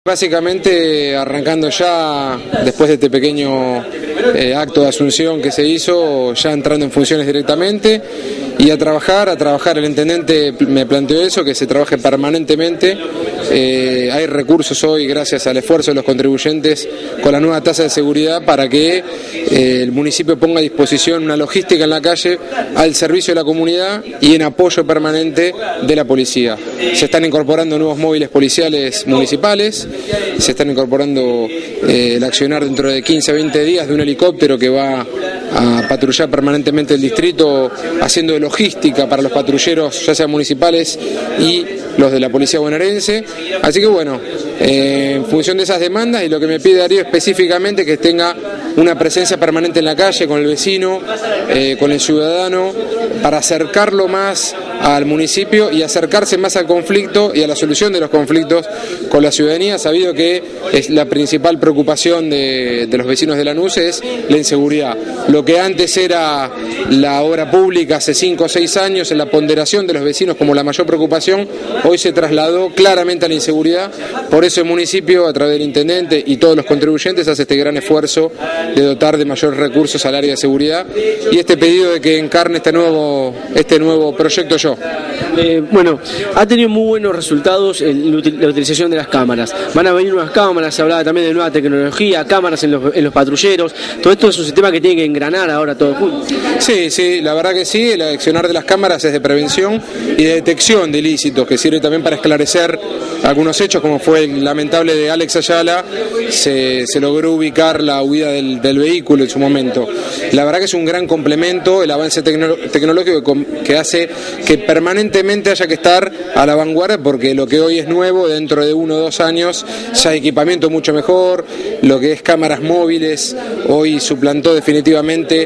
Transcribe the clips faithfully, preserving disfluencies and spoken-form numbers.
Básicamente arrancando ya, después de este pequeño eh, acto de asunción que se hizo, ya entrando en funciones directamente y a trabajar, a trabajar, el intendente me planteó eso, que se trabaje permanentemente. Eh, hay recursos hoy gracias al esfuerzo de los contribuyentes con la nueva tasa de seguridad para que eh, el municipio ponga a disposición una logística en la calle al servicio de la comunidad y en apoyo permanente de la policía. Se están incorporando nuevos móviles policiales municipales, se están incorporando eh, el accionar dentro de quince a veinte días de un helicóptero que va a patrullar permanentemente el distrito, haciendo de logística para los patrulleros, ya sean municipales y los de la policía bonaerense. Así que bueno, eh, en función de esas demandas y lo que me pide Darío específicamente, que tenga una presencia permanente en la calle con el vecino, eh, con el ciudadano, para acercarlo más al municipio y acercarse más al conflicto y a la solución de los conflictos con la ciudadanía, sabido que es la principal preocupación de, de los vecinos de Lanús es la inseguridad. Lo que antes era la obra pública hace cinco o seis años, en la ponderación de los vecinos como la mayor preocupación, hoy se trasladó claramente a la inseguridad. Por eso el municipio, a través del intendente y todos los contribuyentes, hace este gran esfuerzo de dotar de mayores recursos al área de seguridad y este pedido de que encarne este nuevo, este nuevo proyecto yo. Eh, bueno, ha tenido muy buenos resultados en la utilización de las cámaras. Van a venir nuevas cámaras, se hablaba también de nueva tecnología, cámaras en los, en los patrulleros. Todo esto es un sistema que tiene que engranar ahora todo junto. Sí, sí, la verdad que sí, el accionar de las cámaras es de prevención y de detección de ilícitos, que sirve también para esclarecer algunos hechos, como fue el lamentable de Alex Ayala. Se, se logró ubicar la huida del, del vehículo en su momento. La verdad que es un gran complemento el avance tecno, tecnológico que hace que permanentemente haya que estar a la vanguardia, porque lo que hoy es nuevo, dentro de uno o dos años ya hay equipamiento mucho mejor. Lo que es cámaras móviles hoy suplantó definitivamente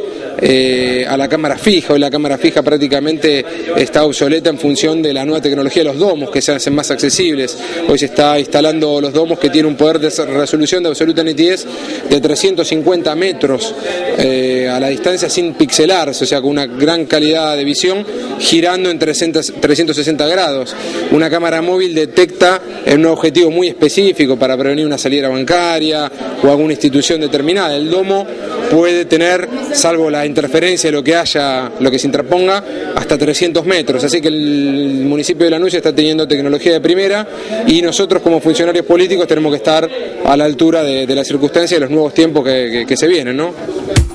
eh, a la cámara fija. Hoy la cámara fija prácticamente está obsoleta en función de la nueva tecnología de los domos, que se hacen más accesibles. Hoy se está instalando los domos que tienen un poder de resolución de absoluta nitidez de trescientos cincuenta metros eh, a la distancia sin pixelarse, o sea, con una gran calidad de visión, girando en trescientos sesenta grados. Una cámara móvil detecta en un objetivo muy específico para prevenir una salida bancaria o alguna institución determinada. El domo puede tener, salvo la interferencia de lo que haya, lo que se interponga, hasta trescientos metros, así que el municipio de Lanús está teniendo tecnología de primera y nosotros como funcionarios políticos tenemos que estar a la altura de, de las circunstancias y de los nuevos tiempos que, que, que se vienen, ¿no?